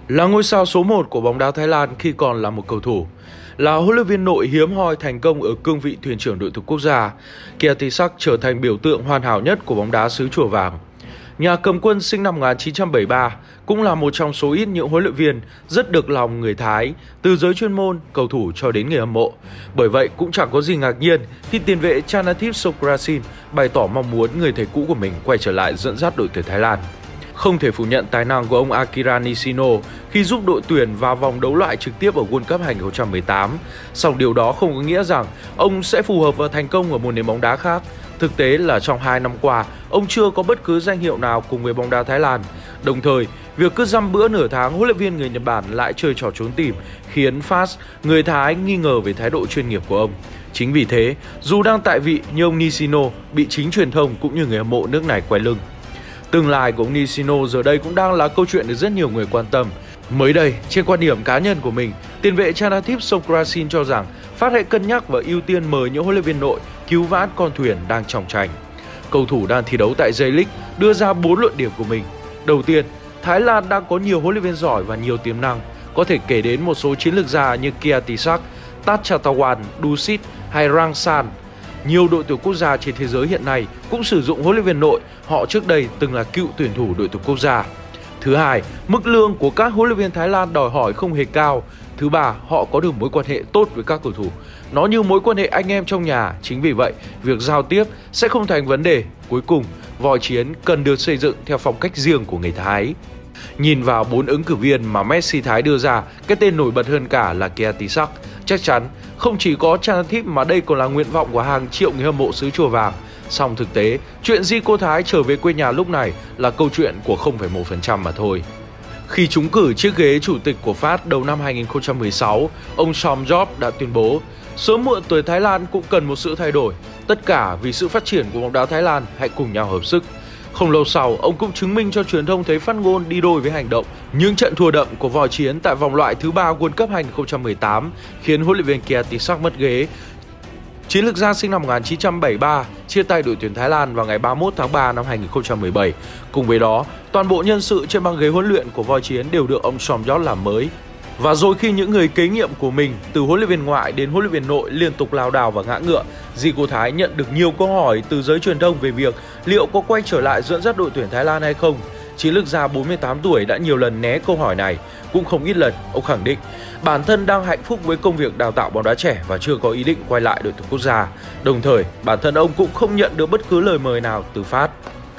Là ngôi sao số 1 của bóng đá Thái Lan khi còn là một cầu thủ, là huấn luyện viên nội hiếm hoi thành công ở cương vị thuyền trưởng đội tuyển quốc gia, Kiattisak trở thành biểu tượng hoàn hảo nhất của bóng đá xứ Chùa Vàng. Nhà cầm quân sinh năm 1973 cũng là một trong số ít những huấn luyện viên rất được lòng người Thái, từ giới chuyên môn, cầu thủ cho đến người hâm mộ. Bởi vậy cũng chẳng có gì ngạc nhiên khi tiền vệ Chanathip Songkrasin bày tỏ mong muốn người thầy cũ của mình quay trở lại dẫn dắt đội tuyển Thái Lan. Không thể phủ nhận tài năng của ông Akira Nishino khi giúp đội tuyển vào vòng đấu loại trực tiếp ở World Cup 2018, song điều đó không có nghĩa rằng ông sẽ phù hợp và thành công ở một nền bóng đá khác. Thực tế là trong 2 năm qua, ông chưa có bất cứ danh hiệu nào cùng với bóng đá Thái Lan. Đồng thời, việc cứ dăm bữa nửa tháng huấn luyện viên người Nhật Bản lại chơi trò trốn tìm khiến fans người Thái nghi ngờ về thái độ chuyên nghiệp của ông. Chính vì thế, dù đang tại vị nhưng ông Nishino bị chính truyền thông cũng như người hâm mộ nước này quay lưng. Tương lai của ông Nishino giờ đây cũng đang là câu chuyện được rất nhiều người quan tâm. Mới đây, trên quan điểm cá nhân của mình, tiền vệ Chanathip Songkrasin cho rằng Phát hãy cân nhắc và ưu tiên mời những huấn luyện viên nội cứu vãn con thuyền đang chòng chành. Cầu thủ đang thi đấu tại J-League đưa ra 4 luận điểm của mình. Đầu tiên, Thái Lan đang có nhiều huấn luyện viên giỏi và nhiều tiềm năng, có thể kể đến một số chiến lược gia như Kiattisak, Thatchatawan, Dusit hay Rangsan. Nhiều đội tuyển quốc gia trên thế giới hiện nay cũng sử dụng huấn luyện viên nội, họ trước đây từng là cựu tuyển thủ đội tuyển quốc gia. Thứ hai, mức lương của các huấn luyện viên Thái Lan đòi hỏi không hề cao. Thứ ba, họ có được mối quan hệ tốt với các cầu thủ. Nó như mối quan hệ anh em trong nhà, chính vì vậy, việc giao tiếp sẽ không thành vấn đề. Cuối cùng, vòi chiến cần được xây dựng theo phong cách riêng của người Thái. Nhìn vào 4 ứng cử viên mà Messi Thái đưa ra, cái tên nổi bật hơn cả là Kiattisak. Chắc chắn, không chỉ có Chanathip mà đây còn là nguyện vọng của hàng triệu người hâm mộ xứ Chùa Vàng. Song thực tế, chuyện Zico Thái trở về quê nhà lúc này là câu chuyện của 0,1% mà thôi. Khi trúng cử chiếc ghế chủ tịch của Pháp đầu năm 2016, ông Som Jobs đã tuyên bố sớm muộn tuổi Thái Lan cũng cần một sự thay đổi. Tất cả vì sự phát triển của bóng đá Thái Lan, hãy cùng nhau hợp sức. Không lâu sau, ông cũng chứng minh cho truyền thông thấy phát ngôn đi đôi với hành động. Những trận thua đậm của vòi chiến tại vòng loại thứ 3 World Cup 2018 khiến huấn luyện viên Kiattisak mất ghế. Chiến lược gia sinh năm 1973 chia tay đội tuyển Thái Lan vào ngày 31 tháng 3 năm 2017. Cùng với đó, toàn bộ nhân sự trên băng ghế huấn luyện của vòi chiến đều được ông Som Jobs làm mới. Và rồi khi những người kế nhiệm của mình, từ huấn luyện viên ngoại đến huấn luyện viên nội liên tục lao đao và ngã ngựa, Zico Thái nhận được nhiều câu hỏi từ giới truyền thông về việc liệu có quay trở lại dẫn dắt đội tuyển Thái Lan hay không. Chiến lược gia 48 tuổi đã nhiều lần né câu hỏi này. Cũng không ít lần, ông khẳng định bản thân đang hạnh phúc với công việc đào tạo bóng đá trẻ và chưa có ý định quay lại đội tuyển quốc gia. Đồng thời, bản thân ông cũng không nhận được bất cứ lời mời nào từ Pháp.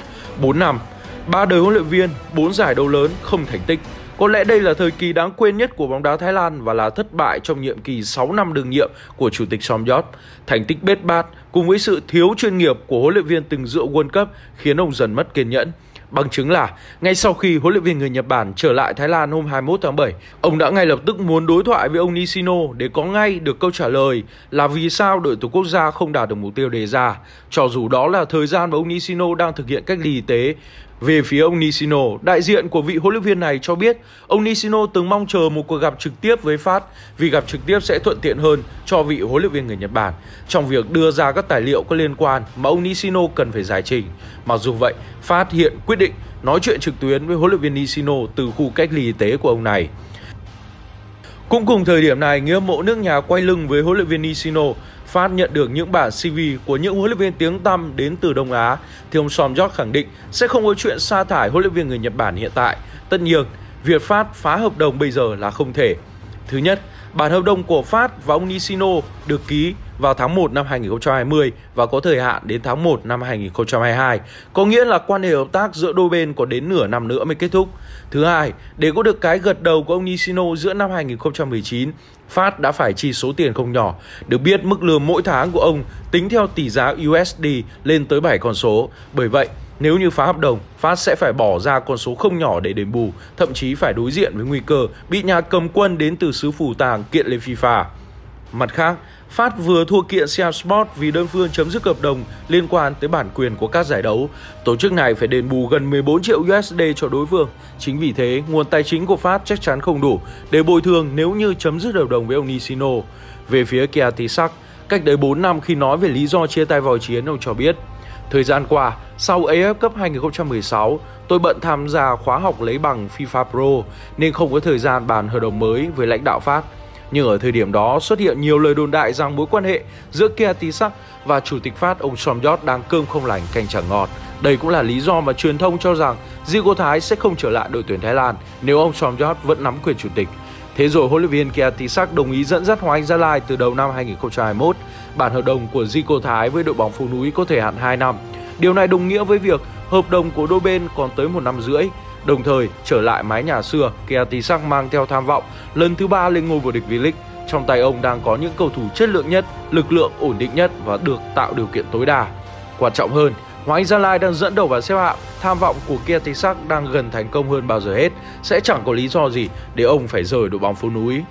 4 năm, 3 đời huấn luyện viên, 4 giải đấu lớn, không thành tích. Có lẽ đây là thời kỳ đáng quên nhất của bóng đá Thái Lan và là thất bại trong nhiệm kỳ 6 năm đương nhiệm của chủ tịch Som Jobs. Thành tích bết bát cùng với sự thiếu chuyên nghiệp của huấn luyện viên từng dự World Cup khiến ông dần mất kiên nhẫn. Bằng chứng là, ngay sau khi huấn luyện viên người Nhật Bản trở lại Thái Lan hôm 21 tháng 7, ông đã ngay lập tức muốn đối thoại với ông Nishino để có ngay được câu trả lời là vì sao đội tuyển quốc gia không đạt được mục tiêu đề ra, cho dù đó là thời gian mà ông Nishino đang thực hiện cách ly y tế. Về phía ông Nishino, đại diện của vị huấn luyện viên này cho biết ông Nishino từng mong chờ một cuộc gặp trực tiếp với Phát vì gặp trực tiếp sẽ thuận tiện hơn cho vị huấn luyện viên người Nhật Bản trong việc đưa ra các tài liệu có liên quan mà ông Nishino cần phải giải trình. Mặc dù vậy, Phát hiện quyết định nói chuyện trực tuyến với huấn luyện viên Nishino từ khu cách ly y tế của ông này. Cũng cùng thời điểm này, người hâm mộ nước nhà quay lưng với huấn luyện viên Nishino. Phát nhận được những bản CV của những huấn luyện viên tiếng tăm đến từ Đông Á, thì ông Som Jobs khẳng định sẽ không có chuyện sa thải huấn luyện viên người Nhật Bản hiện tại. Tất nhiên, việc Phát phá hợp đồng bây giờ là không thể. Thứ nhất, bản hợp đồng của Phát và ông Nishino được ký vào tháng 1 năm 2020 và có thời hạn đến tháng 1 năm 2022, có nghĩa là quan hệ hợp tác giữa đôi bên có đến nửa năm nữa mới kết thúc. Thứ hai, để có được cái gật đầu của ông Nishino giữa năm 2019, Phát đã phải chi số tiền không nhỏ. Được biết, mức lương mỗi tháng của ông tính theo tỷ giá USD lên tới 7 con số. Bởi vậy, nếu như phá hợp đồng, Phát sẽ phải bỏ ra con số không nhỏ để đền bù, thậm chí phải đối diện với nguy cơ bị nhà cầm quân đến từ xứ Phù Tàng kiện lên FIFA. Mặt khác, Phát vừa thua kiện Siam Sport vì đơn phương chấm dứt hợp đồng liên quan tới bản quyền của các giải đấu. Tổ chức này phải đền bù gần 14 triệu USD cho đối phương. Chính vì thế, nguồn tài chính của Phát chắc chắn không đủ để bồi thường nếu như chấm dứt hợp đồng với ông Nishino. Về phía Kiattisak, Cách đấy 4 năm khi nói về lý do chia tay vòi chiến, ông cho biết: thời gian qua, sau AF Cup 2016, tôi bận tham gia khóa học lấy bằng FIFA Pro nên không có thời gian bàn hợp đồng mới với lãnh đạo Pháp. Nhưng ở thời điểm đó xuất hiện nhiều lời đồn đại rằng mối quan hệ giữa Kiatissak và chủ tịch Pháp ông Somyot đang cơm không lành canh chẳng ngọt. Đây cũng là lý do mà truyền thông cho rằng Zico Thái sẽ không trở lại đội tuyển Thái Lan nếu ông Somyot vẫn nắm quyền chủ tịch. Thế rồi huấn luyện viên Kiatissak đồng ý dẫn dắt Hoàng Anh Gia Lai từ đầu năm 2021. Bản hợp đồng của Zico Thái với đội bóng phố núi có thời hạn 2 năm. Điều này đồng nghĩa với việc hợp đồng của đôi bên còn tới 1 năm rưỡi. Đồng thời, trở lại mái nhà xưa, Kiatissak mang theo tham vọng lần thứ 3 lên ngôi vô địch V-League. Trong tay ông đang có những cầu thủ chất lượng nhất, lực lượng ổn định nhất và được tạo điều kiện tối đa. Quan trọng hơn, Hoàng Anh Gia Lai đang dẫn đầu bảng xếp hạng, tham vọng của Kiatissak đang gần thành công hơn bao giờ hết, sẽ chẳng có lý do gì để ông phải rời đội bóng phố núi.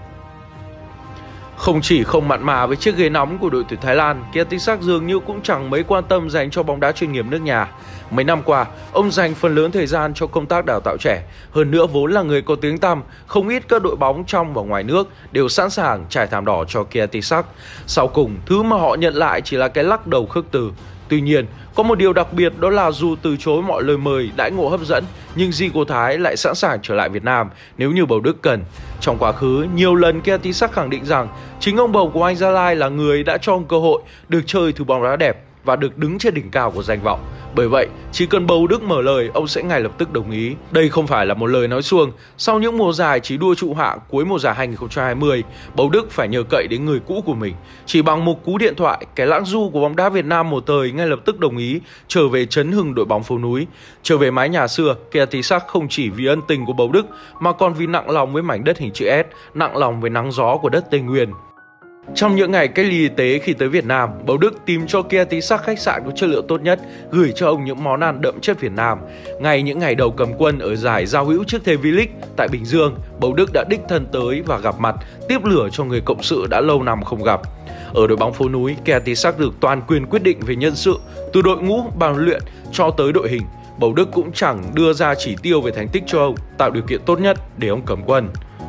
Không chỉ không mặn mà với chiếc ghế nóng của đội tuyển Thái Lan, Kiatissak dường như cũng chẳng mấy quan tâm dành cho bóng đá chuyên nghiệp nước nhà. Mấy năm qua, ông dành phần lớn thời gian cho công tác đào tạo trẻ. Hơn nữa vốn là người có tiếng tăm, không ít các đội bóng trong và ngoài nước đều sẵn sàng trải thảm đỏ cho Kiatissak. Sau cùng, thứ mà họ nhận lại chỉ là cái lắc đầu khước từ. Tuy nhiên, có một điều đặc biệt đó là dù từ chối mọi lời mời đãi ngộ hấp dẫn, nhưng Zico Thái lại sẵn sàng trở lại Việt Nam nếu như Bầu Đức cần. Trong quá khứ, nhiều lần Kiatissak khẳng định rằng chính ông Bầu của Anh Gia Lai là người đã cho ông cơ hội được chơi thứ bóng đá đẹp và được đứng trên đỉnh cao của danh vọng. Bởi vậy, chỉ cần Bầu Đức mở lời, ông sẽ ngay lập tức đồng ý. Đây không phải là một lời nói suông. Sau những mùa giải chỉ đua trụ hạng cuối mùa giải 2020, Bầu Đức phải nhờ cậy đến người cũ của mình. Chỉ bằng một cú điện thoại, cái lãng du của bóng đá Việt Nam một thời ngay lập tức đồng ý trở về chấn hưng đội bóng phố núi. Trở về mái nhà xưa, Kiatissak không chỉ vì ân tình của Bầu Đức mà còn vì nặng lòng với mảnh đất hình chữ S, nặng lòng với nắng gió của đất Tây Nguyên. Trong những ngày cách ly y tế khi tới Việt Nam, Bầu Đức tìm cho Kiatissak khách sạn có chất lượng tốt nhất, gửi cho ông những món ăn đậm chất Việt Nam. Ngay những ngày đầu cầm quân ở giải giao hữu trước thềm V-League tại Bình Dương, Bầu Đức đã đích thân tới và gặp mặt, tiếp lửa cho người cộng sự đã lâu năm không gặp. Ở đội bóng phố núi, Kiatissak được toàn quyền quyết định về nhân sự, từ đội ngũ, ban huấn luyện cho tới đội hình. Bầu Đức cũng chẳng đưa ra chỉ tiêu về thành tích cho ông, tạo điều kiện tốt nhất để ông cầm quân.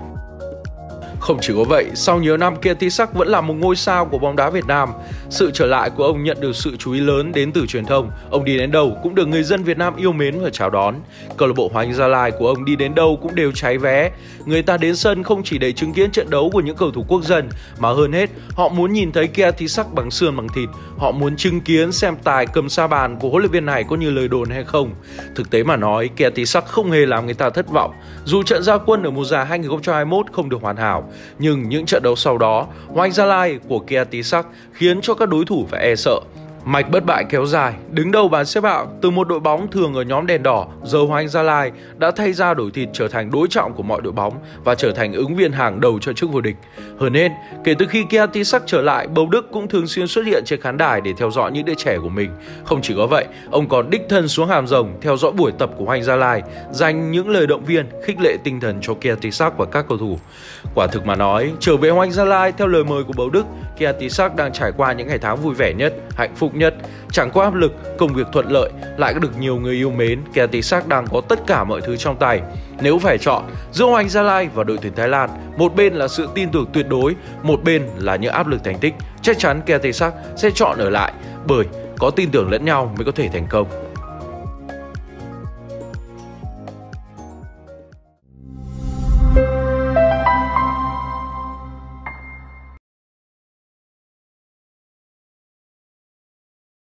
Không chỉ có vậy, sau nhiều năm Kiatissak vẫn là một ngôi sao của bóng đá Việt Nam. Sự trở lại của ông nhận được sự chú ý lớn đến từ truyền thông. Ông đi đến đâu cũng được người dân Việt Nam yêu mến và chào đón. Câu lạc bộ Hoàng Anh Gia Lai của ông đi đến đâu cũng đều cháy vé. Người ta đến sân không chỉ để chứng kiến trận đấu của những cầu thủ quốc dân, mà hơn hết, họ muốn nhìn thấy Kiatissak bằng xương bằng thịt. Họ muốn chứng kiến xem tài cầm sa bàn của huấn luyện viên này có như lời đồn hay không. Thực tế mà nói, Kiatissak không hề làm người ta thất vọng. Dù trận ra quân ở mùa giải 2021 không được hoàn hảo, nhưng những trận đấu sau đó, Hoàng Anh Gia Lai của Kiatissak khiến cho các đối thủ phải e sợ. Mạch bất bại kéo dài, đứng đầu bảng xếp hạng từ một đội bóng thường ở nhóm đèn đỏ, giờ Hoàng Anh Gia Lai đã thay da đổi thịt trở thành đối trọng của mọi đội bóng và trở thành ứng viên hàng đầu cho chức vô địch. Hơn hết, kể từ khi Kiatissak trở lại, Bầu Đức cũng thường xuyên xuất hiện trên khán đài để theo dõi những đứa trẻ của mình. Không chỉ có vậy, ông còn đích thân xuống Hàm Rồng theo dõi buổi tập của Hoàng Anh Gia Lai, dành những lời động viên, khích lệ tinh thần cho Kiatissak và các cầu thủ. Quả thực mà nói, trở về Hoàng Anh Gia Lai theo lời mời của Bầu Đức, Kiatissak đang trải qua những ngày tháng vui vẻ nhất, hạnh phúc nhất, chẳng có áp lực, công việc thuận lợi, lại được nhiều người yêu mến. Kiatissak đang có tất cả mọi thứ trong tay. Nếu phải chọn giữa Hoàng Anh Gia Lai và đội tuyển Thái Lan, một bên là sự tin tưởng tuyệt đối, một bên là những áp lực thành tích, chắc chắn Kiatissak sẽ chọn ở lại, bởi có tin tưởng lẫn nhau mới có thể thành công.